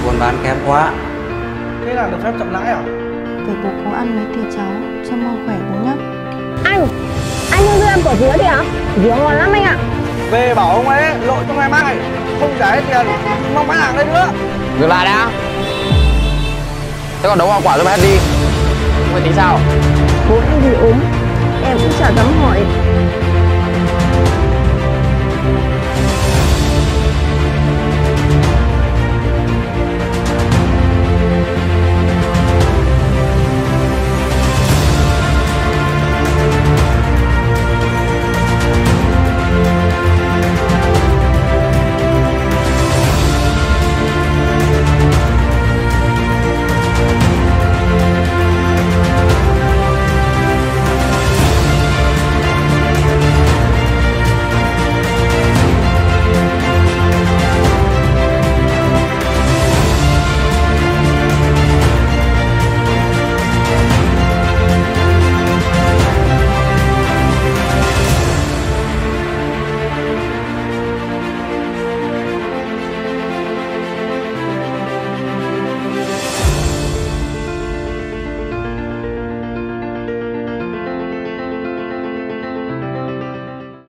buôn bán kém quá. Thế là được phép chậm lãi à? Để bố cố ăn mấy thì cháu cho mau khỏe bố nhá. Anh đưa em quả dứa đi hả? Dứa ngon lắm anh ạ. Về bảo ông ấy lộ trong ngày mai, không trả hết tiền, mong bán hàng đây nữa. Dừng lại đã. Thế còn đấu hoa quả giúp hết đi. Không phải tính sao? Bố em thì ốm, em cũng chả dám hỏi.